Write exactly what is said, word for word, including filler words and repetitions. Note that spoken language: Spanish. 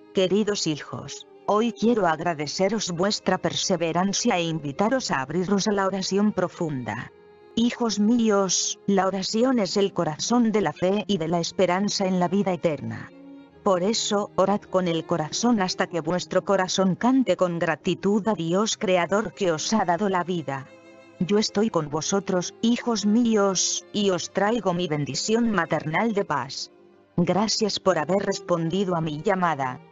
Queridos hijos, hoy quiero agradeceros vuestra perseverancia e invitaros a abriros a la oración profunda. Hijos míos, la oración es el corazón de la fe y de la esperanza en la vida eterna. Por eso, orad con el corazón hasta que vuestro corazón cante con gratitud a Dios Creador que os ha dado la vida. Yo estoy con vosotros, hijos míos, y os traigo mi bendición maternal de paz. Gracias por haber respondido a mi llamada.